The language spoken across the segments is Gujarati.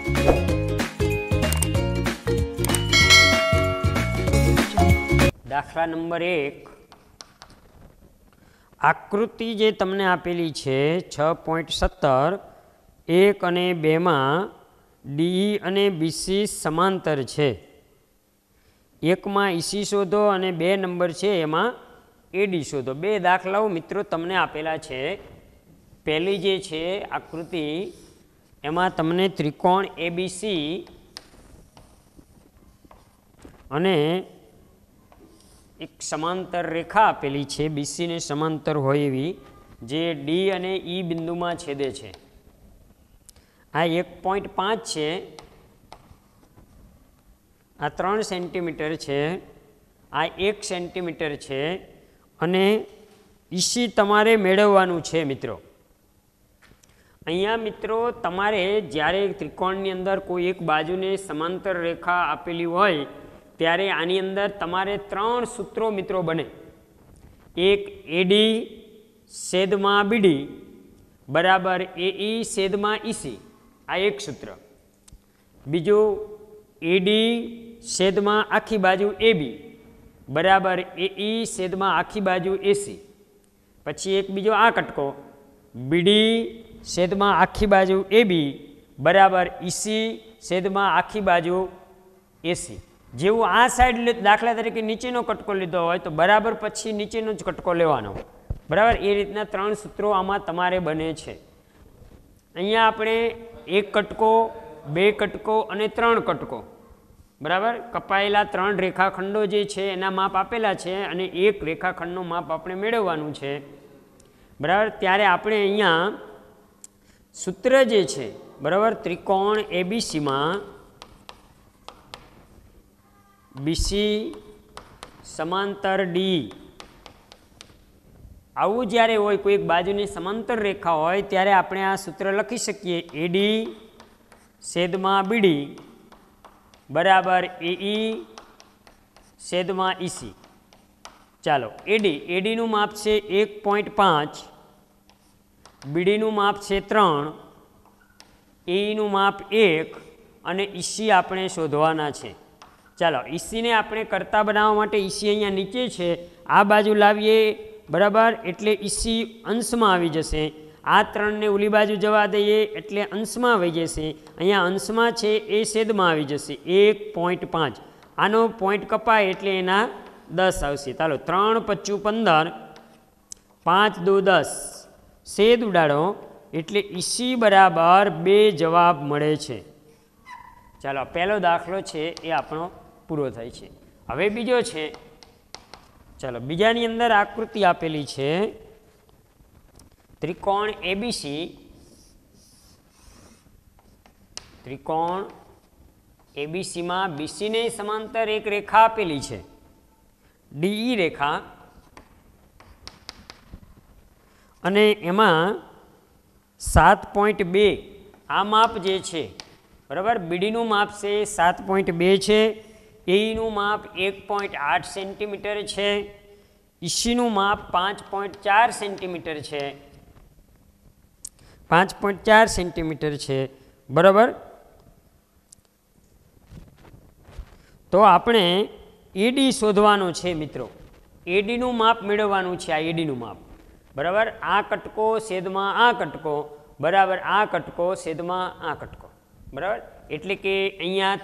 દાખલા નંબર 1 આકૃતિ જે તમને આપેલી છે 6.17 1 અને 2 માં ડીઈ અને બીસી સમાંતર છે. 1 માં ઈસી શોધો અને 2 નંબર છે એમાં એડી શોધો. બે દાખલાઓ મિત્રો તમને આપેલા છે. પહેલી જે છે આકૃતિ એમાં તમને ત્રિકોણ એબીસી અને એક સમાંતર રેખા આપેલી છે, બીસીને સમાંતર હોય એવી, જે ડી અને ઈ બિંદુમાં છેદે છે. આ 1.5 છે, આ 3 સેન્ટીમીટર છે, આ 1 સેન્ટીમીટર છે અને ઈસી તમારે મેળવવાનું છે મિત્રો. અહીંયા મિત્રો તમારે જ્યારે ત્રિકોણની અંદર કોઈ એક બાજુને સમાંતર રેખા આપેલી હોય ત્યારે આની અંદર તમારે 3 સૂત્રો મિત્રો બને. એક એડી છેદમાં બીડી બરાબર એઈ છેદમાં ઈસી, આ એક સૂત્ર. બીજું એડી છેદમાં આખી બાજુ એબી બરાબર એઈ છેદમાં આખી બાજુ એસી. પછી એક બીજો આ કટકો બીડી છેદમાં આખી બાજુ એબી બરાબર ઈસી છેદમાં આખી બાજુ એસી. જેવું આ સાઈડ દાખલા તરીકે નીચેનો કટકો લીધો હોય તો બરાબર પછી નીચેનો જ કટકો લેવાનો, બરાબર. એ રીતના 3 સૂત્રો આમાં તમારે બને છે. અહીંયા આપણે 1 કટકો, 2 કટકો અને 3 કટકો, બરાબર. કપાયેલા 3 રેખાખંડો જે છે એના માપ આપેલા છે અને 1 રેખાખંડનું માપ આપણે મેળવવાનું છે, બરાબર. ત્યારે આપણે અહીંયા સૂત્ર જે છે, બરાબર, ત્રિકોણ એબીસીમાં બીસી સમાંતર ડી, આવું જ્યારે હોય, કોઈ એક બાજુની સમાંતર રેખા હોય ત્યારે આપણે આ સૂત્ર લખી શકીએ. એડી છેદમાં બીડી બરાબર એઈ છેદમાં ઈસી. ચાલો, એડીનું માપ છે 1.5, બીડીનું માપ છે 3, એઈનું માપ 1 અને ઈસી આપણે શોધવાના છે. ચાલો, ઈસીને આપણે કરતા બનાવવા માટે ઈસી અહીંયા નીચે છે, આ બાજુ લાવીએ, બરાબર. એટલે ઈસી અંશમાં આવી જશે. આ 3ને ઓલી બાજુ જવા દઈએ એટલે અંશમાં આવી જશે. અહીંયા અંશમાં છે એ છેદમાં આવી જશે 1.5. આનો પોઈન્ટ કપાય એટલે એના 10 આવશે. ચાલો, 3 × 5 = 15, 5 × 2 = 10, છેદ ઉડાડો એટલે ઈસી બરાબર 2 જવાબ મળે છે. ચાલો, પહેલો દાખલો છે એ આપણો પૂરો થાય છે. હવે બીજો છે. ચાલો, બીજાની અંદર આકૃતિ આપેલી છે ત્રિકોણ એબીસી. ત્રિકોણ એબીસીમાં બીસીને સમાંતર એક રેખા આપેલી છે, ડીઈ રેખા, અને એમાં 7.2 આ માપ જે છે, બરાબર. બીડીનું માપ છે 7.2 છે, એઈનું માપ 1.8 સેન્ટીમીટર છે, ઈસીનું માપ 5.4 સેન્ટીમીટર છે, 5.4 સેન્ટીમીટર છે, બરાબર. તો આપણે એડી શોધવાનું છે મિત્રો. એડીનું માપ મેળવવાનું છે, આ એડીનું માપ, બરાબર. આ કટકો છેદમાં આ કટકો બરાબર આ કટકો છેદમાં આ કટકો, બરાબર. એટલે કે અહીંયા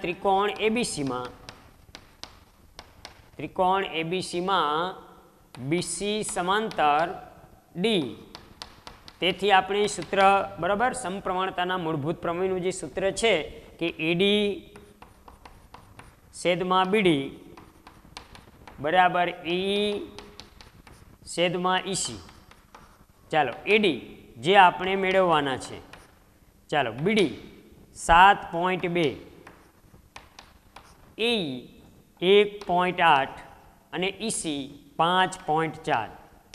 ત્રિકોણ એબીસીમાં બીસી સમાંતર ડી. તેથી આપણે સૂત્ર, બરાબર, સમપ્રમાણતાના મૂળભૂત પ્રમેયનું જે સૂત્ર છે કે એડી છેદમાં બીડી બરાબર ઈ છેદમાં ઈસી. ચાલો, એડી જે આપણે મેળવવાના છે. ચાલો, બીડી 7.2, એઈ 1.8 અને ઈસી 5.4.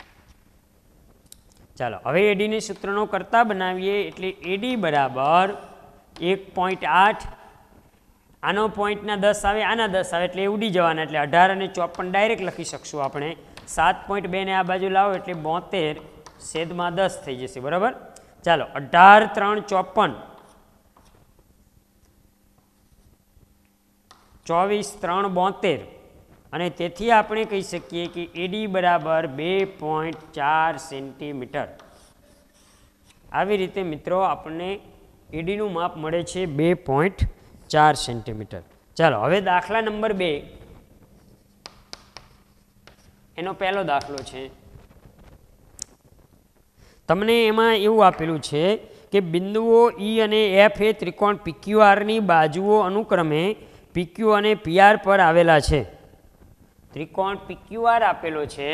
ચાલો, હવે એડીને સૂત્રનો કરતા બનાવીએ એટલે એડી બરાબર 1.8, આનો પોઈન્ટના 10 આવે, આના 10 આવે એટલે ઉડી જવાના, એટલે 18 અને 54 ડાયરેક્ટ લખી શકશું આપણે. 7.2 ને આ બાજુ લાવો એટલે 72 છેદમાં 10 થઈ જશે, બરાબર. ચાલો, 18 × 3 = 54, 24 3 72 અને તેથી આપણે કહી શકીએ કે એડી બરાબર 2.4 સેન્ટીમીટર. આવી રીતે મિત્રો આપણને એડીનું માપ મળે છે 2.4 સેન્ટીમીટર. ચાલો હવે દાખલા નંબર 2 એનો પહેલો દાખલો છે. તમને એમાં એવું આપેલું છે કે બિંદુઓ ઈ અને એફ એ ત્રિકોણ પીક્યુઆરની બાજુઓ અનુક્રમે પીક્યુ અને પીઆર પર આવેલા છે. ત્રિકોણ પીક્યુઆર આપેલો છે,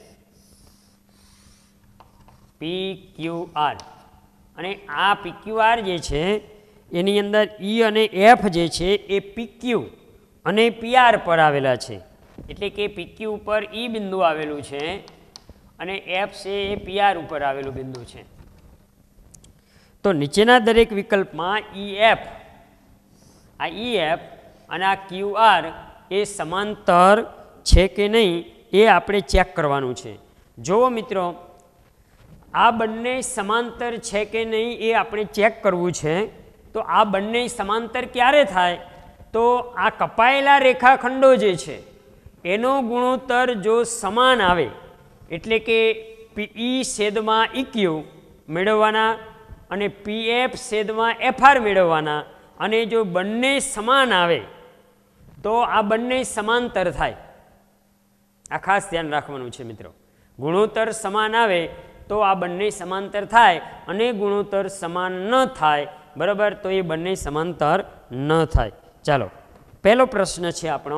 પીક્યુઆર, અને આ પીક્યુઆર જે છે એની અંદર ઈ અને એફ જે છે એ પીક્યુ અને પીઆર પર આવેલા છે. એટલે કે પીક્યુ ઉપર ઈ બિંદુ આવેલું છે અને એફ છે એ પીઆર ઉપર આવેલું બિંદુ છે. તો નીચેના દરેક વિકલ્પમાં ઈએફ, આ ઈએફ અને આ ક્યુઆર એ સમાંતર છે કે નહીં એ આપણે ચેક કરવાનું છે. જુઓ મિત્રો, આ બંને સમાંતર છે કે નહીં એ આપણે ચેક કરવું છે. તો આ બંને સમાંતર ક્યારે થાય? તો આ કપાયેલા રેખાખંડો જે છે એનો ગુણોત્તર જો સમાન આવે, એટલે કે પીઈ છેદમાં ઇક્યુ મેળવવાના અને પીએફ છેદમાં એફઆર મેળવવાના, અને જો બંને સમાન આવે તો આ બંને સમાંતર થાય. આ ખાસ ધ્યાન રાખવાનું છે મિત્રો. ગુણોત્તર સમાન આવે તો આ બંને સમાંતર થાય, અને ગુણોત્તર સમાન ન થાય, બરાબર, તો એ બંને સમાંતર ન થાય. ચાલો પહેલો પ્રશ્ન છે આપણો,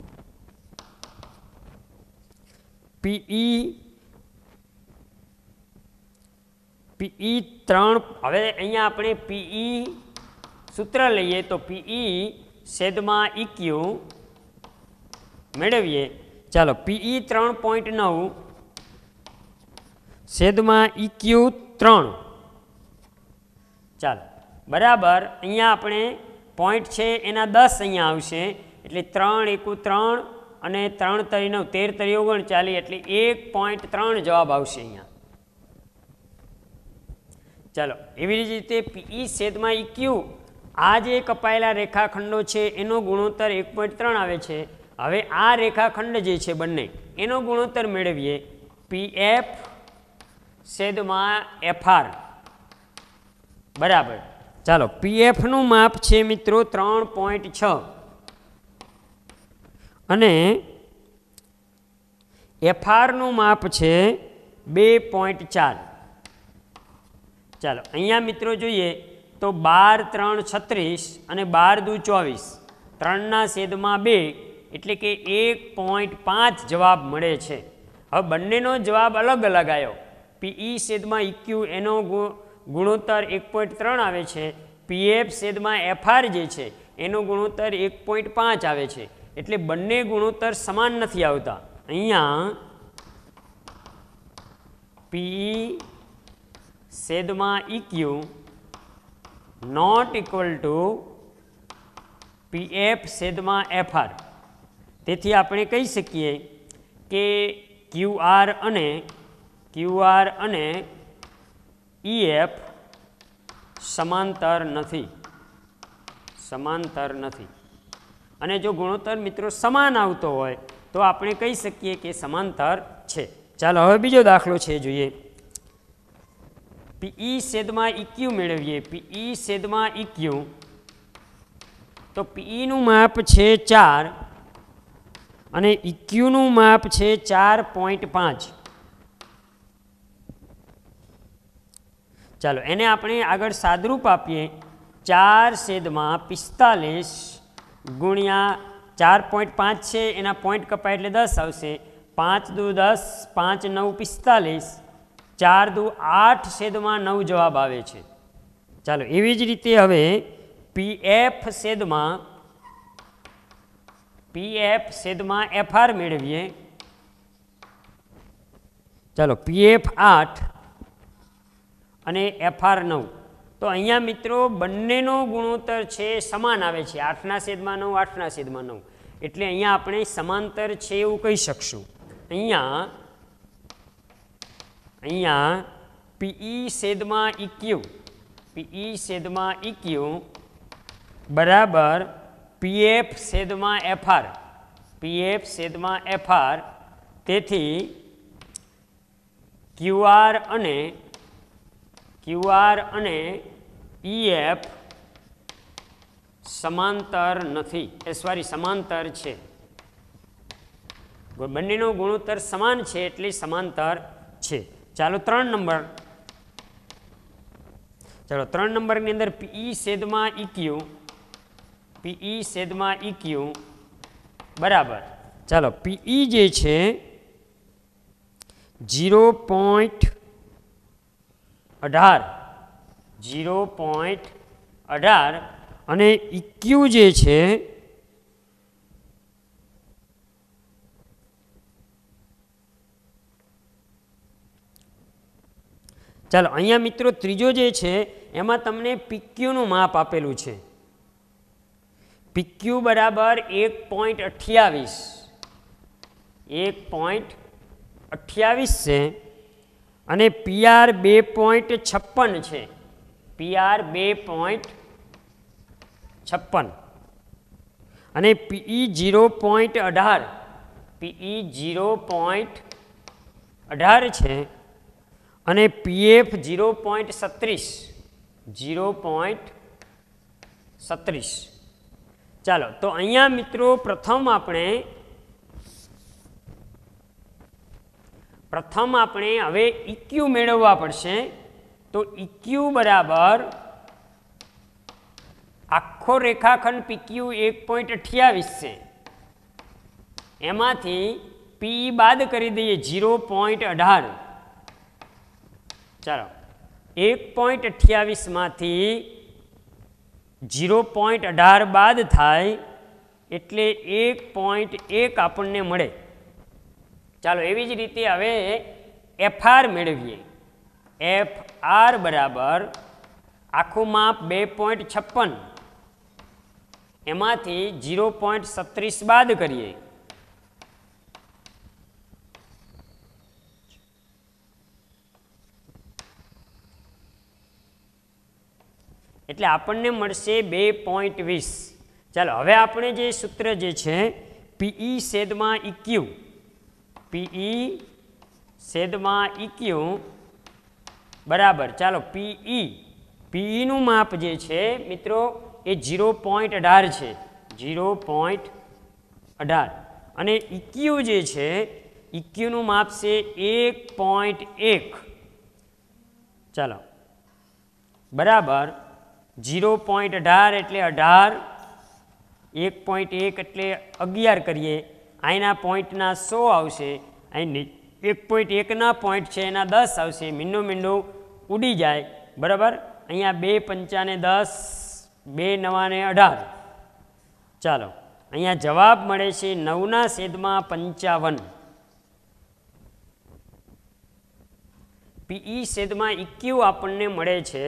પીઈ 3. હવે અહીંયા આપણે પીઈ સૂત્ર લઈએ તો પીઈ છેદમાં ઇક્યુ મેળવીએ. ચાલો પીઈ 3.9 છેદમાં ઇક્યુ 3. ચાલો બરાબર, અહીંયા આપણે પોઈન્ટ છે એના 10 અહીંયા આવશે, એટલે 3 × 3 અને 3 × 9 13 × 39, એટલે 1.3 જવાબ આવશે અહીંયા. ચાલો એવી રીતે પીઈ છેદમાં ઇક્યુ, આ જે કપાયેલા રેખાખંડો છે એનો ગુણોત્તર 1.3 આવે છે. હવે આ રેખાખંડ જે છે બંને એનો ગુણોત્તર મેળવીએ, પીએફ છેદમાં એફઆર બરાબર. ચાલો પીએફનું માપ છે મિત્રો 3.6 અને એફઆરનું માપ છે 2.4. ચાલો અહીંયા મિત્રો જોઈએ તો 12 3 36 અને 12 × 2 24, 3ના છેદમાં 2, એટલે કે 1.5 જવાબ મળે છે. હવે બંનેનો જવાબ અલગ અલગ આવ્યો. પીઈ છેદમાં ઇક્યુ એનો ગુણોત્તર 1.3 આવે છે, પીએફ છેદમાં એફઆર જે છે એનો ગુણોત્તર 1.5 આવે છે, એટલે બંને ગુણોત્તર સમાન નથી આવતા. અહીંયા પીઈ છેદમાં EQ not equal to PF છેદમાં એફઆર. તેથી આપણે કહી શકીએ કે ક્યુઆર અને ઈએફ સમાંતર નથી. અને જો ગુણોત્તર મિત્રો સમાન આવતો હોય તો આપણે કહી શકીએ કે સમાંતર છે. ચાલો હવે બીજો દાખલો છે જોઈએ. પીઈ છેદમાં ઇક્યુ મેળવીએ. પીઈ છેદમાં ઇક્યુ, તો પીઈનું માપ છે 4 અને ઇક્યુનું માપ છે 4.5. ચાલો એને આપણે આગળ સાદરૂપ આપીએ. 4/45 ગુણ્યા 4.5 છે, એના પોઈન્ટ કપાય એટલે 10 આવશે. 5 × 10, 5 × 9 45, 4 × 8/9 જવાબ આવે છે. ચાલો એવી જ રીતે હવે પીએફ છેદમાં એફઆર મેળવીએ. ચાલો પીએફ 8 અને એફઆર 9. તો અહીંયા મિત્રો બંનેનો ગુણોત્તર છે સમાન આવે છે, 8/9 8/9. એટલે અહીંયા આપણે સમાંતર છે એવું કહી શકશું. અહીંયા પીઈ છેદમાં ઇક્યુ બરાબર પીએફ છેદમાં એફઆર, પીએફ છેદમાં એફઆર, તેથી ક્યુઆર અને ઈએફ સમાંતર નથી, સમાંતર છે. બંનેનો ગુણોત્તર સમાન છે એટલે સમાંતર છે. ચાલો 3 નંબર, ચાલો 3 નંબરની અંદર પીઈ છેદમાં ઇક્યુ, પીઈ છેદમાં ઇક્યુ બરાબર, ચાલો પીઈ જે છે 0.18 અને ઇક્યુ જે છે ચાલો અહીંયા મિત્રો ત્રીજો જે છે એમાં તમને પીક્યુનું માપ આપેલું છે. પીક્યુ બરાબર 1.28, 1.28 છે અને પીઆર 2.56 છે, પીઆર 2.56 અને પીઈ 0.18, પીઈ 0.18 છે અને પીએફ 0.36, 0.36. ચાલો તો અહીંયા મિત્રો પ્રથમ આપણે હવે ઇક્યુ મેળવવા પડશે. તો ઇક્યુ બરાબર આખો રેખાખંડ પીક્યુ 1.28 છે, એમાંથી પી બાદ કરી દઈએ 0.18. ચાલો 1.28 માંથી 0.18 બાદ થાય એટલે 1.1 આપણને મળે. ચાલો એવી જ રીતે હવે એફઆર મેળવીએ. એફઆર બરાબર આખું માપ 2.56, એમાંથી 0.36 બાદ કરીએ એટલે આપણને મળશે 2.20. ચાલો હવે આપણે જે સૂત્ર જે છે પીઈ છેદમાં ઇક્યુ, પીઈ છેદમાં ઇક્યુ બરાબર, ચાલો પીઈનું માપ જે છે મિત્રો એ 0.18 છે, 0.18 અને ઇક્યુ જે છે ઇક્યુનું માપ છે 1.1. ચાલો બરાબર 0.18 એટલે 18, 1.1 એટલે 11 કરીએ, અહીંના પોઈન્ટના 100 આવશે, અહીં 1.1ના પોઈન્ટ છે એના 10 આવશે, મીંડો ઉડી જાય બરાબર. અહીંયા 2 પંચાને 10, 2 નવાને 18. ચાલો અહીંયા જવાબ મળે છે 9/55. પીઈ છેદમાં ઇક્યુ આપણને મળે છે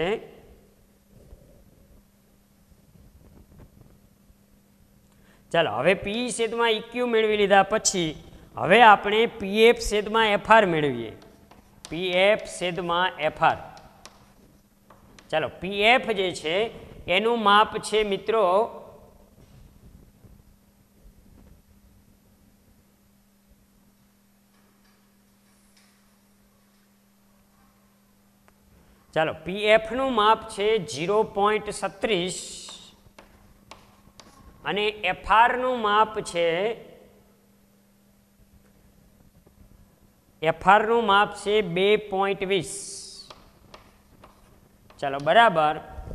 ચાલો હવે પી છેદમાં ઇક્યુ મેળવી લીધા પછી હવે આપણે પીએફ છેદમાં એફઆર મેળવીએ. પીએફ છેદમાં એફઆર, ચાલો પીએફ જે છે એનું માપ છે મિત્રો ચાલો પીએફનું માપ છે 0.36 અને એફઆરનું માપ છે 2.20. ચાલો બરાબર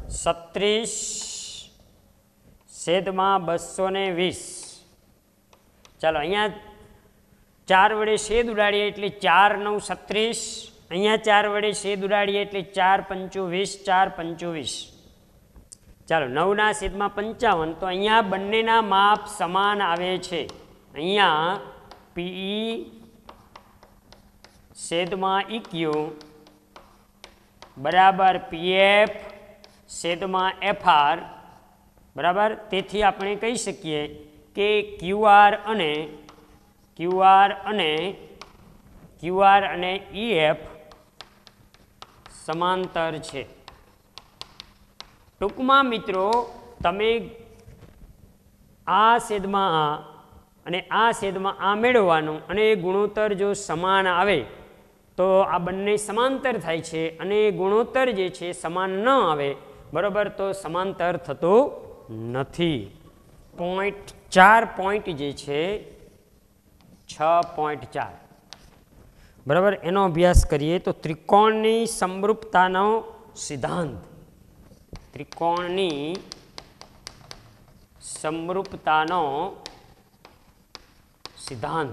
36/220. ચાલો અહીંયા 4 વડે છેદ ઉડાડીએ એટલે 4 9 36, અહીંયા 4 વડે છેદ ઉડાડીએ એટલે 4 5 20, 4 5 20. ચાલો 9/55. તો અહીંયા બંનેના માપ સમાન આવે છે. અહીંયા પીઈ છેદમાં ઇક્યુ બરાબર પીએફ છેદમાં એફઆર બરાબર. તેથી આપણે કહી શકીએ કે ક્યુઆર અને ઈએફ સમાંતર છે. ટૂંકમાં મિત્રો તમે આ છેદમાં આ અને આ છેદમાં આ મેળવવાનું, અને એ ગુણોત્તર જો સમાન આવે તો આ બંને સમાંતર થાય છે, અને ગુણોત્તર જે છે સમાન ન આવે, બરાબર, તો સમાંતર થતો નથી. 4 પોઈન્ટ જે છે 6.4, બરાબર, એનો અભ્યાસ કરીએ તો ત્રિકોણની સમરૂપતાનો સિદ્ધાંત, ત્રિકોણની સમરૂપતાનો સિદ્ધાંત.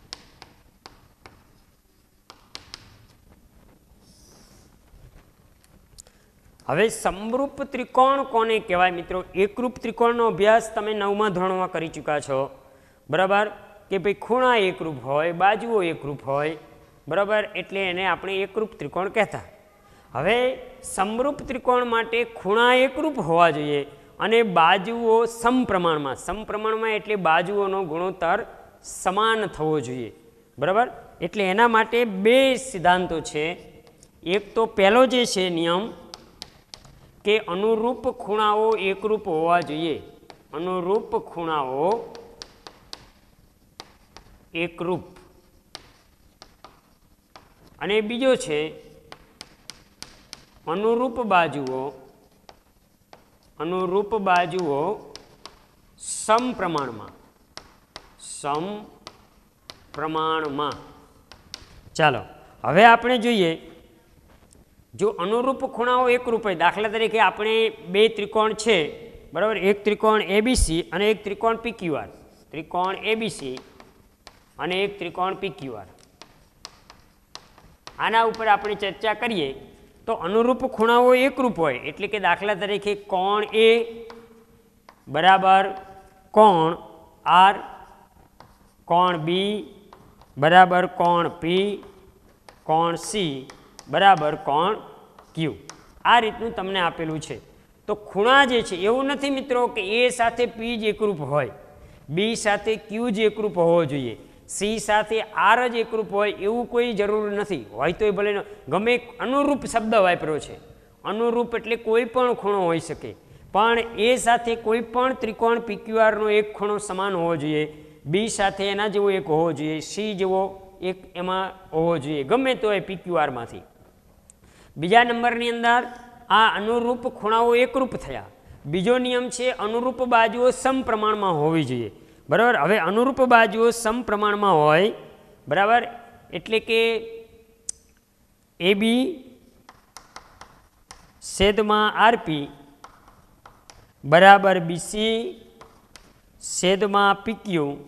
હવે સમરૂપ ત્રિકોણ કોને કહેવાય મિત્રો? એકરૂપ ત્રિકોણનો અભ્યાસ તમે 9મા ધોરણમાં કરી ચૂક્યા છો, બરાબર, કે ભાઈ ખૂણા એકરૂપ હોય, બાજુઓ એકરૂપ હોય, બરાબર, એટલે એને આપણે એકરૂપ ત્રિકોણ કહેતા. હવે સમરૂપ ત્રિકોણ માટે ખૂણા એકરૂપ હોવા જોઈએ અને બાજુઓ સમપ્રમાણમાં એટલે બાજુઓનો ગુણોત્તર સમાન થવો જોઈએ, બરાબર. એટલે એના માટે 2 સિદ્ધાંતો છે. એક તો પહેલો જે છે નિયમ કે અનુરૂપ ખૂણાઓ એકરૂપ હોવા જોઈએ, અનુરૂપ ખૂણાઓ એકરૂપ. અને બીજો છે અનુરૂપ બાજુઓ સમપ્રમાણમાં. ચાલો હવે આપણે જોઈએ, જો અનુરૂપ ખૂણાઓ એકરૂપ હોય, દાખલા તરીકે આપણે 2 ત્રિકોણ છે, બરાબર, એક ત્રિકોણ એબીસી અને એક ત્રિકોણ પીક્યુઆર, ત્રિકોણ એબીસી અને એક ત્રિકોણ પીક્યુઆર, આના ઉપર આપણે ચર્ચા કરીએ તો અનુરૂપ ખૂણાઓ એકરૂપ હોય એટલે કે દાખલા તરીકે કોણ એ બરાબર કોણ આર, કોણ બી બરાબર કોણ પી, કોણ સી બરાબર કોણ ક્યુ, આ રીતનું તમને આપેલું છે. તો ખૂણા જે છે એવું નથી મિત્રો કે એ સાથે પી જ એકરૂપ હોય, બી સાથે ક્યુ જ એકરૂપ હોવો જોઈએ, સી સાથે આર જ એકરૂપ હોય એવું કોઈ જરૂર નથી. હોય તો એ ભલે ગમે અનુરૂપ શબ્દ વાપર્યો છે, અનુરૂપ એટલે કોઈ પણ ખૂણો હોઈ શકે, પણ એ સાથે કોઈ પણ ત્રિકોણ પીક્યુઆરનો એક ખૂણો સમાન હોવો જોઈએ, બી સાથે એના જેવો એક હોવો જોઈએ, સી જેવો એક એમાં હોવો જોઈએ, ગમે તો એ પીક્યુઆરમાંથી. બીજા નંબરની અંદર આ અનુરૂપ ખૂણાઓ એકરૂપ થયા. બીજો નિયમ છે અનુરૂપ બાજુઓ સમપ્રમાણમાં હોવી જોઈએ, બરાબર. હવે અનુરૂપ બાજુઓ સમપ્રમાણમાં હોય, બરાબર, એટલે કે AB છેદમાં આરપી બરાબર BC છેદમાં PQ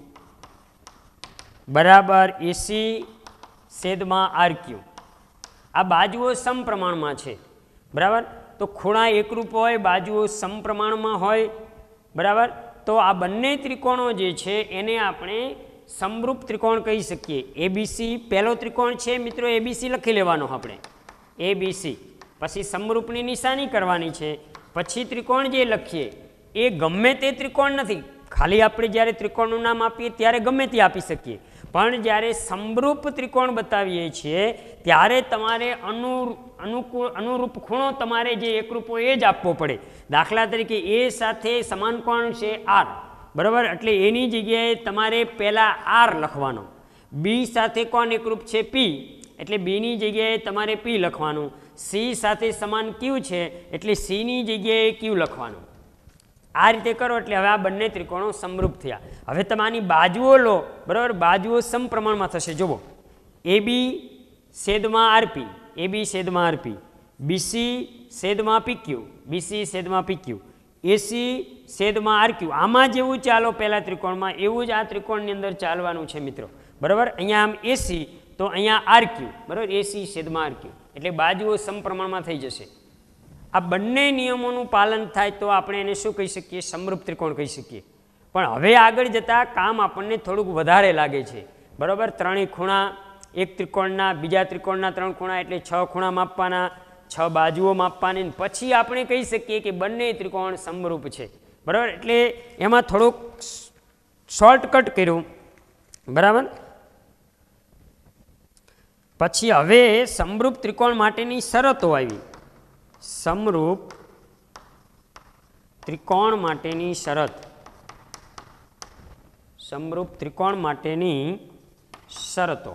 બરાબર AC છેદમાં RQ. આ બાજુઓ સમપ્રમાણમાં છે, બરાબર. તો ખૂણા એકરૂપ હોય, બાજુઓ સમપ્રમાણમાં હોય, બરાબર. તો આ બંને ત્રિકોણો જે છે એને આપણે સમરૂપ ત્રિકોણ કહી શકીએ. એબીસી પહેલો ત્રિકોણ છે મિત્રો, એબીસી લખી લેવાનો આપણે, એબીસી, પછી સમરૂપની નિશાની કરવાની છે, પછી ત્રિકોણ જે લખીએ એ ગમે તે ત્રિકોણ નથી, ખાલી આપણે જ્યારે ત્રિકોણનું નામ આપીએ ત્યારે ગમે તે આપી શકીએ, પણ જ્યારે સમરૂપ ત્રિકોણ બતાવીએ છીએ ત્યારે તમારે અનુરૂપ ખૂણો તમારે જે એકરૂપ હોય એ જ આપવો પડે. દાખલા તરીકે એ સાથે સમાન કોણ છે આર, બરાબર, એટલે એની જગ્યાએ તમારે પહેલાં આર લખવાનો. બી સાથે કોણ એકરૂપ છે પી, એટલે બીની જગ્યાએ તમારે પી લખવાનું. સી સાથે સમાન ક્યુ છે એટલે સીની જગ્યાએ ક્યુ લખવાનું. આ રીતે કરો એટલે હવે આ બંને ત્રિકોણો સમરૂપ થયા. હવે તમે આની બાજુઓ લો, બરાબર, બાજુઓ સમપ્રમાણમાં થશે. જુઓ, એબી છેદમાં આરપી, એબી છેદમાં આરપી, બીસી છેદમાં પીક્યુ, બીસી છેદમાં પીક્યુ, એસી છેદમાં આરક્યુ. આમાં જેવું ચાલો પહેલા ત્રિકોણમાં એવું જ આ ત્રિકોણની અંદર ચાલવાનું છે મિત્રો, બરાબર. અહીંયા આમ એસી તો અહીંયા આરક્યુ, બરાબર, એસી છેદમાં આરક્યુ, એટલે બાજુઓ સમપ્રમાણમાં થઈ જશે. આ બંને નિયમોનું પાલન થાય તો આપણે એને શું કહી શકીએ? સમરૂપ ત્રિકોણ કહી શકીએ. પણ હવે આગળ જતાં કામ આપણને થોડુંક વધારે લાગે છે, બરાબર. ત્રણેય ખૂણા એક ત્રિકોણના, બીજા ત્રિકોણના 3 ખૂણા એટલે 6 ખૂણા માપવાના, 6 બાજુઓ માપવાની, પછી આપણે કહી શકીએ કે બંને ત્રિકોણ સમરૂપ છે, બરાબર. એટલે એમાં થોડુંક શોર્ટકટ કર્યું, બરાબર. પછી હવે સમરૂપ ત્રિકોણ માટેની શરતો આવી. સમરૂપ ત્રિકોણ માટેની શરત, સમરૂપ ત્રિકોણ માટેની શરતો.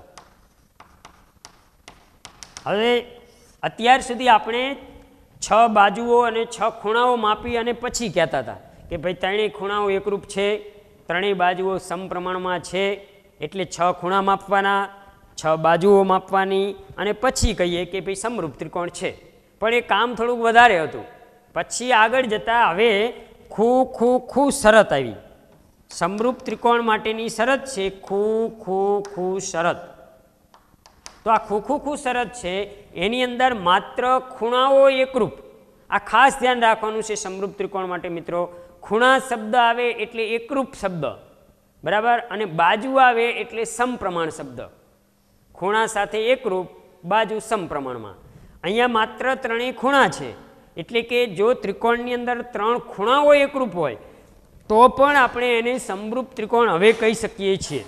હવે અત્યાર સુધી આપણે 6 બાજુઓ અને 6 ખૂણાઓ માપી અને પછી કહેતા હતા કે ભાઈ ત્રણેય ખૂણાઓ એકરૂપ છે, ત્રણેય બાજુઓ સમપ્રમાણમાં છે, એટલે 6 ખૂણા માપવાના, 6 બાજુઓ માપવાની અને પછી કહીએ કે ભાઈ સમરૂપ ત્રિકોણ છે. પણ એ કામ થોડુંક વધારે હતું. પછી આગળ જતાં હવે ખૂ શરત આવી. સમરૂપ ત્રિકોણ માટેની શરત છે ખૂ શરત. તો આ ખૂ શરત છે એની અંદર માત્ર ખૂણાઓ એકરૂપ. આ ખાસ ધ્યાન રાખવાનું છે સમરૂપ ત્રિકોણ માટે મિત્રો. ખૂણા શબ્દ આવે એટલે એકરૂપ શબ્દ, બરાબર, અને બાજુ આવે એટલે સમપ્રમાણ શબ્દ. ખૂણા સાથે એકરૂપ, બાજુ સમપ્રમાણમાં. અહીંયા માત્ર ત્રણેય ખૂણા છે, એટલે કે જો ત્રિકોણની અંદર 3 ખૂણાઓ એકરૂપ હોય તો પણ આપણે એને સમરૂપ ત્રિકોણ હવે કહી શકીએ છીએ.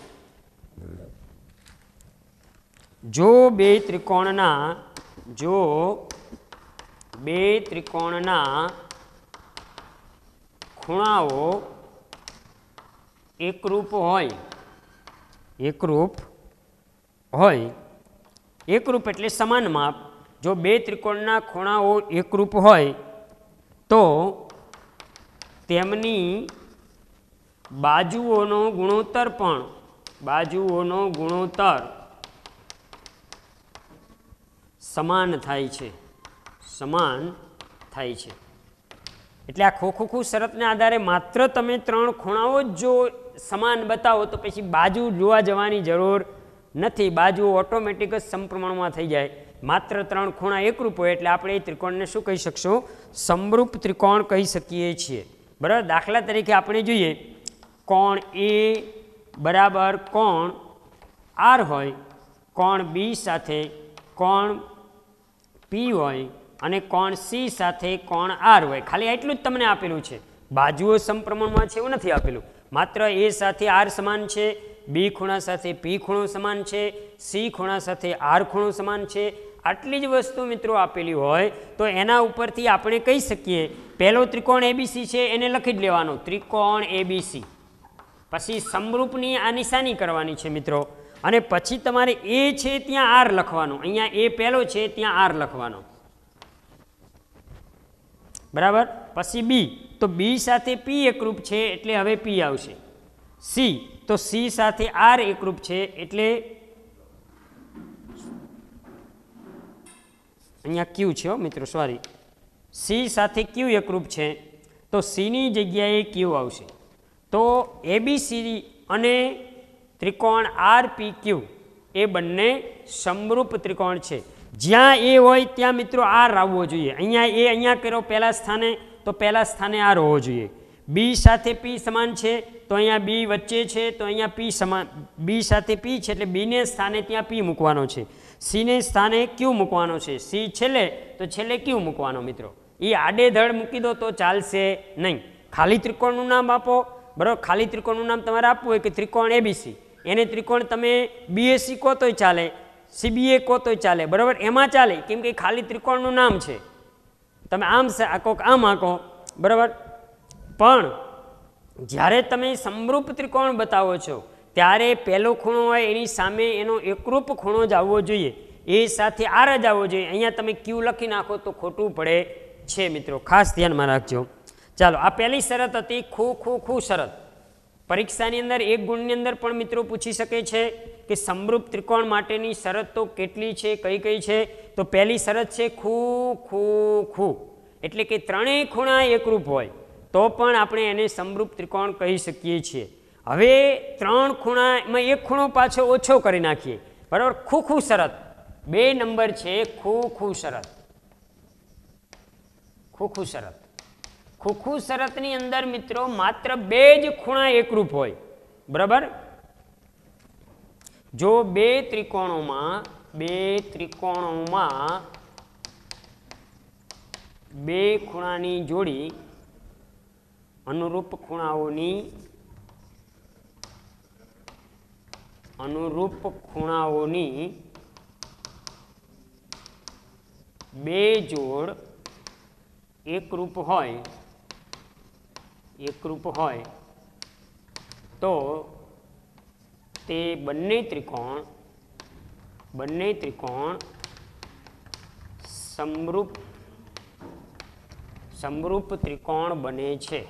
જો બે ત્રિકોણના ખૂણાઓ એકરૂપ હોય, એકરૂપ એટલે સમાન માપ. જો બે ત્રિકોણના ખૂણાઓ એકરૂપ હોય તો તેમની બાજુઓનો ગુણોત્તર સમાન થાય છે. એટલે આ ખૂ શરતને આધારે માત્ર તમે 3 ખૂણાઓ જ જો સમાન બતાવો તો પછી બાજુ જોવા જવાની જરૂર નથી. બાજુ ઓટોમેટિક જ સમપ્રમાણમાં થઈ જાય. માત્ર 3 ખૂણા એકરૂપ હોય એટલે આપણે એ ત્રિકોણને શું કહી શકશું? સમરૂપ ત્રિકોણ કહી શકીએ છીએ. બરાબર. દાખલા તરીકે આપણે જોઈએ કોણ એ બરાબર કોણ આર હોય, કોણ બી સાથે કોણ પી હોય અને કોણ સી સાથે કોણ આર હોય. ખાલી એટલું જ તમને આપેલું છે. બાજુઓ સમપ્રમાણમાં છે એવું નથી આપેલું. માત્ર એ સાથે આર સમાન છે, બી ખૂણા સાથે પી ખૂણો સમાન છે, સી ખૂણા સાથે આર ખૂણો સમાન છે. આટલી જ વસ્તુ મિત્રો આપેલી હોય તો એના ઉપરથી આપણે કહી શકીએ પહેલો ત્રિકોણ એબીસી છે એને લખી જ લેવાનો, ત્રિકોણ એબીસી. પછી સમરૂપની આ નિશાની કરવાની છે મિત્રો, અને પછી તમારે એ છે ત્યાં આર લખવાનો. અહીંયા એ પહેલો છે ત્યાં આર લખવાનો, બરાબર. પછી બી, તો બી સાથે પી એકરૂપ છે એટલે હવે પી આવશે. સી, તો સી સાથે આર એકરૂપ છે એટલે અહીંયા ક્યુ છે મિત્રો, સોરી, સી સાથે ક્યુ એકરૂપ છે તો સીની જગ્યાએ ક્યુ આવશે. તો એબીસી અને ત્રિકોણ આર પી ક્યુ એ બંને સમરૂપ ત્રિકોણ છે. જ્યાં એ હોય ત્યાં મિત્રો આર આવવો જોઈએ. અહીંયા કર્યો પહેલા સ્થાને તો પહેલા સ્થાને આર હોવો જોઈએ. બી સાથે પી સમાન છે તો અહીંયા બી વચ્ચે છે તો અહીંયા પી સમાન, બી સાથે પી છે એટલે બીને સ્થાને ત્યાં પી મૂકવાનો છે, સીને સ્થાને ક્યુ મૂકવાનો છે, સી છેલ્લે તો છેલ્લે ક્યુ મૂકવાનો મિત્રો. એ આડેધડ મૂકી દો તો ચાલશે નહીં. ખાલી ત્રિકોણનું નામ આપો, બરાબર. ખાલી ત્રિકોણનું નામ તમારે આપવું હોય કે ત્રિકોણ એબીસી, એને ત્રિકોણ તમે બીએસી કહો તોય ચાલે, સીબીએ કહો તોય ચાલે, બરાબર. એમાં ચાલે કેમ કે ખાલી ત્રિકોણનું નામ છે. તમે આમ આંકો આમ આંકો, બરાબર. પણ જ્યારે તમે સમરૂપ ત્રિકોણ બતાવો છો ત્યારે પહેલો ખૂણો હોય એની સામે એનો એકરૂપ ખૂણો જ આવવો જોઈએ, એ સાથે આર જ આવવો જોઈએ. અહીંયા તમે ક્યુ લખી નાખો તો ખોટું પડે છે મિત્રો, ખાસ ધ્યાનમાં રાખજો. ચાલો, આ પહેલી શરત હતી ખૂ શરત. પરીક્ષાની અંદર 1 ગુણની અંદર પણ મિત્રો પૂછી શકે છે કે સમરૂપ ત્રિકોણ માટેની શરતો કેટલી છે, કઈ છે. તો પહેલી શરત છે ખૂ, એટલે કે ત્રણેય ખૂણા એકરૂપ હોય તો પણ આપણે એને સમરૂપ ત્રિકોણ કહી શકીએ છીએ. હવે 3 ખૂણામાં એક ખૂણો પાછો ઓછો કરી નાખીએ, બરાબર. ખૂ શરત 2 નંબર છે. ખૂ શરત, ખૂ શરતની અંદર મિત્રો માત્ર 2 જ ખૂણા એકરૂપ હોય, બરાબર. જો બે ત્રિકોણોમાં 2 ખૂણાની જોડી અનુરૂપ ખૂણાઓની 2 જોડ એકરૂપ હોય તો તે બંને ત્રિકોણ સમરૂપ ત્રિકોણ બને છે.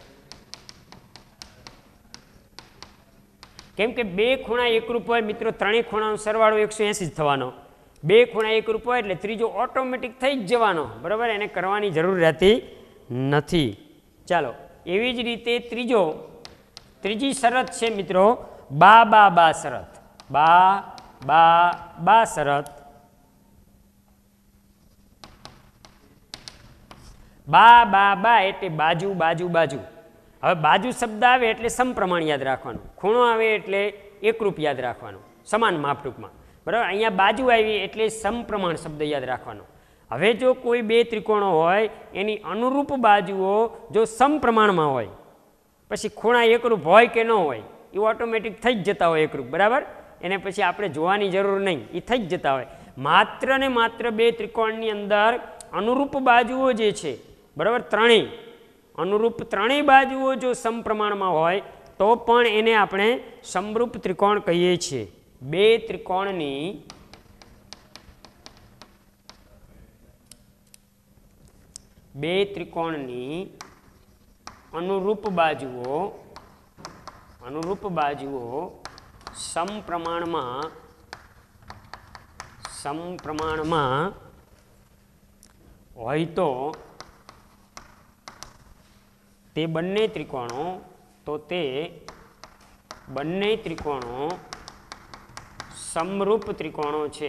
કેમ કે બે ખૂણા એકરૂપ હોય મિત્રો, ત્રણેય ખૂણાનો સરવાળો 180 જ થવાનો. બે ખૂણા એકરૂપ હોય એટલે ત્રીજો ઓટોમેટિક થઈ જ જવાનો, બરાબર, એને કરવાની જરૂર રહેતી નથી. ચાલો, એવી જ રીતે ત્રીજી શરત છે મિત્રો, બા શરત. બા શરત. બા એટલે બાજુ. હવે બાજુ શબ્દ આવે એટલે સમપ્રમાણ યાદ રાખવાનું, ખૂણો આવે એટલે એકરૂપ યાદ રાખવાનું, સમાન માપ ટૂંકમાં, બરાબર. અહીંયા બાજુ આવી એટલે સમપ્રમાણ શબ્દ યાદ રાખવાનો. હવે જો કોઈ બે ત્રિકોણો હોય એની અનુરૂપ બાજુઓ જો સમપ્રમાણમાં હોય, પછી ખૂણા એકરૂપ હોય કે ન હોય એ ઓટોમેટિક થઈ જ જતા હોય એકરૂપ, બરાબર. એને પછી આપણે જોવાની જરૂર નહીં, એ થઈ જ જતા હોય. માત્ર ને માત્ર બે ત્રિકોણની અંદર અનુરૂપ બાજુઓ જે છે, બરાબર, ત્રણેય બાજુઓ જો સમપ્રમાણમાં હોય તો પણ એને આપણે સમરૂપ ત્રિકોણ કહીએ છીએ. બે ત્રિકોણની અનુરૂપ બાજુઓ સમપ્રમાણમાં હોય તો તે બંને ત્રિકોણો સમરૂપ ત્રિકોણો છે.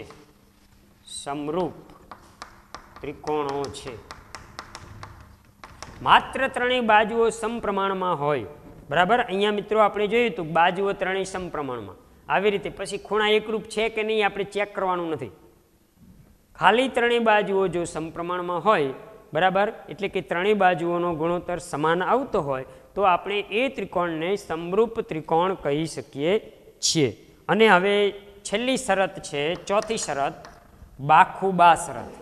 માત્ર ત્રણેય બાજુઓ સમપ્રમાણમાં હોય, બરાબર. અહીંયા મિત્રો આપણે જોયું હતું બાજુઓ ત્રણેય સમપ્રમાણમાં, આવી રીતે પછી ખૂણા એકરૂપ છે કે નહીં આપણે ચેક કરવાનું નથી. ખાલી ત્રણેય બાજુઓ જો સમપ્રમાણમાં હોય, બરાબર, એટલે કે ત્રણેય બાજુઓનો ગુણોત્તર સમાન આવતો હોય તો આપણે એ ત્રિકોણને સમરૂપ ત્રિકોણ કહી શકીએ છીએ. અને હવે છેલ્લી શરત છે, ચોથી શરત, બાખુબા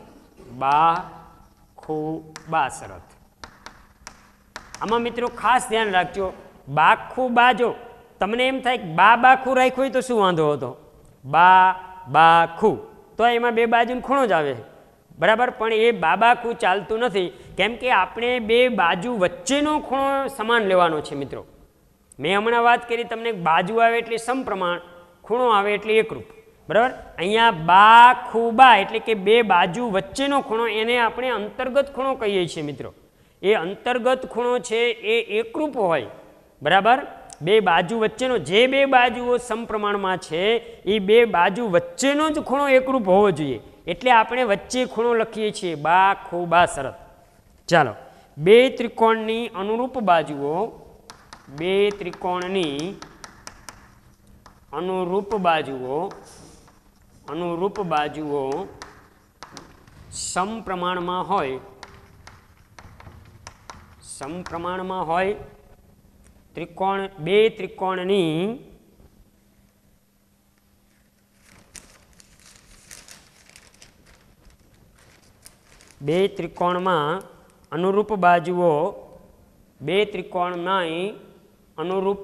શરત. આમાં મિત્રો ખાસ ધ્યાન રાખજો, બાખુબા, જો તમને એમ થાય કે બાખું રાખ્યું હોય તો શું વાંધો હતો, બાખું તો એમાં બે બાજુનો ખૂણો જ આવે, બરાબર. પણ એ બાખું ચાલતું નથી, કેમ કે આપણે બે બાજુ વચ્ચેનો ખૂણો સમાન લેવાનો છે મિત્રો. મેં હમણાં વાત કરી તમને, બાજુ આવે એટલે સમપ્રમાણ, ખૂણો આવે એટલે એકરૂપ, બરાબર. અહીંયા બાખુબા એટલે કે બે બાજુ વચ્ચેનો ખૂણો, એને આપણે અંતર્ગત ખૂણો કહીએ છીએ મિત્રો. એ અંતર્ગત ખૂણો છે એ એકરૂપ હોય, બરાબર. બે બાજુ વચ્ચેનો, જે બે બાજુઓ સમપ્રમાણમાં છે એ બે બાજુ વચ્ચેનો જ ખૂણો એકરૂપ હોવો જોઈએ, એટલે આપણે વચ્ચે ખૂણો લખીએ છીએ, બાખુબા શરત. ચાલો, બે ત્રિકોણની અનુરૂપ બાજુઓ સમપ્રમાણમાં હોય, બે ત્રિકોણમાં અનુરૂપ બાજુઓ, બે ત્રિકોણની અનુરૂપ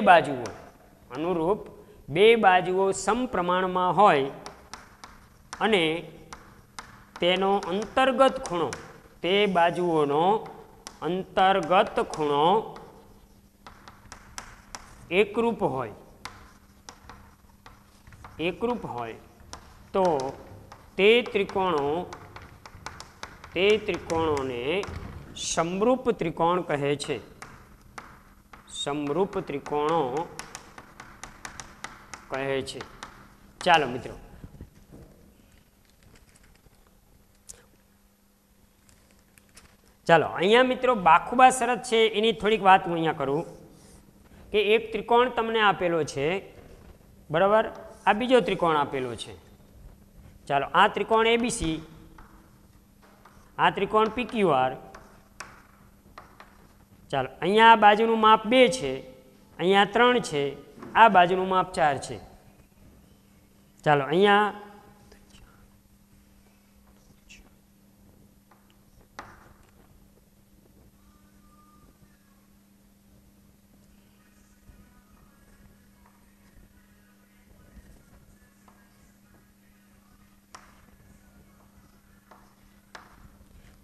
બે બાજુઓ સમપ્રમાણમાં હોય અને તેનો અંતર્ગત ખૂણો, તે બાજુઓનો અંતર્ગત ખૂણો એકરૂપ હોય તો તે ત્રિકોણોને સમરૂપ ત્રિકોણ કહે છે. ચાલો મિત્રો, અહીંયા મિત્રો બાખુબા શરત છે એની થોડીક વાત હું અહીંયા કરું કે એક ત્રિકોણ તમને આપેલો છે, બરાબર. આ બીજો ત્રિકોણ આપેલો છે. ચાલો, આ ત્રિકોણ એબીસી, આ ત્રિકોણ પીક્યુઆર. ચાલો, અહીંયા આ બાજુનું માપ 2 છે, અહીંયા 3 છે, આ બાજુનું માપ 4 છે. ચાલો, અહીંયા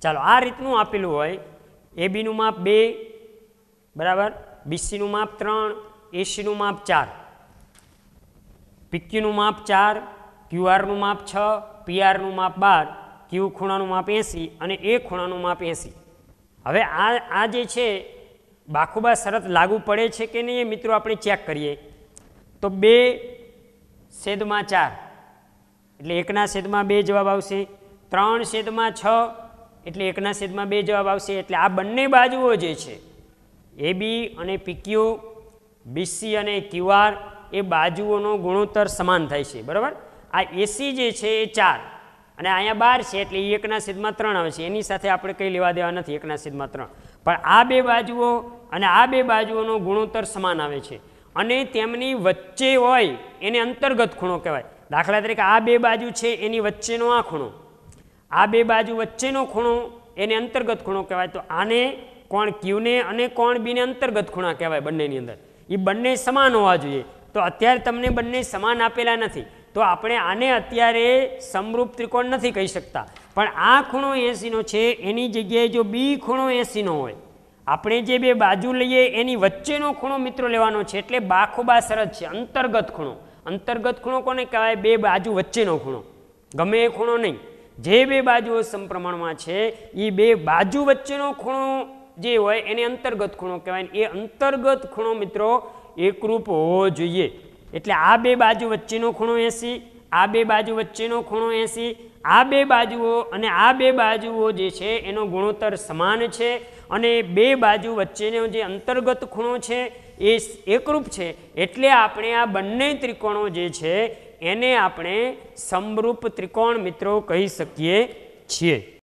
ચાલો આ રીતનું આપેલું હોય એબીનું માપ 2 બરાબર, બીસીનું માપ 3, એસીનું માપ 4, પીક્યુનું માપ 4, ક્યુઆરનું માપ 6, પીઆરનું માપ 12, ક્યુ ખૂણાનું માપ 80 અને એ ખૂણાનું માપ 80. હવે આ જે છે બાખુબા શરત લાગુ પડે છે કે નહીં એ મિત્રો આપણે ચેક કરીએ. તો 2/4 એટલે 1/2 જવાબ આવશે. 3/6 એટલે 1/2 જવાબ આવશે. એટલે આ બંને બાજુઓ જે છે એબી અને પીક્યુ, બીસી અને ક્યુઆર એ બાજુઓનો ગુણોત્તર સમાન થાય છે. બરાબર. આ એસી જે છે એ 4 અને અહીંયા 12 છે એટલે 1/3 આવે છે. એની સાથે આપણે કંઈ લેવા દેવા નથી 1/3. પણ આ બે બાજુઓ અને આ બે બાજુઓનો ગુણોત્તર સમાન આવે છે અને તેમની વચ્ચે હોય એને અંતર્ગત ખૂણો કહેવાય. દાખલા તરીકે આ બે બાજુ છે એની વચ્ચેનો આ ખૂણો, આ બે બાજુ વચ્ચેનો ખૂણો એને અંતર્ગત ખૂણો કહેવાય. તો આને કોણ ક્યુને અને કોણ બીને અંતર્ગત ખૂણા કહેવાય. બંનેની અંદર એ બંને સમાન હોવા જોઈએ. તો અત્યારે તમને બંને સમાન આપેલા નથી તો આપણે આને અત્યારે સમરૂપ ત્રિકોણ નથી કહી શકતા. પણ આ ખૂણો 80નો છે એની જગ્યાએ જો બી ખૂણો 80નો હોય, આપણે જે બે બાજુ લઈએ એની વચ્ચેનો ખૂણો મિત્રો લેવાનો છે. એટલે બાખુબા શરત છે અંતર્ગત ખૂણો. અંતર્ગત ખૂણો કોને કહેવાય? બે બાજુ વચ્ચેનો ખૂણો, ગમે એ ખૂણો નહીં. જે બે બાજુઓ સમપ્રમાણમાં છે એ બે બાજુ વચ્ચેનો ખૂણો જે હોય એને અંતર્ગત ખૂણો કહેવાય. એ અંતર્ગત ખૂણો મિત્રો એકરૂપ હોવો જોઈએ. એટલે આ બે બાજુ વચ્ચેનો ખૂણો 80, આ બે બાજુ વચ્ચેનો ખૂણો 80, આ બે બાજુઓ અને આ બે બાજુઓ જે છે એનો ગુણોત્તર સમાન છે અને બે બાજુ વચ્ચેનો જે અંતર્ગત ખૂણો છે એ એકરૂપ છે. એટલે આપણે આ બંને ત્રિકોણો જે છે એને આપણે સમરૂપ ત્રિકોણ મિત્રો કહી શકીએ છીએ.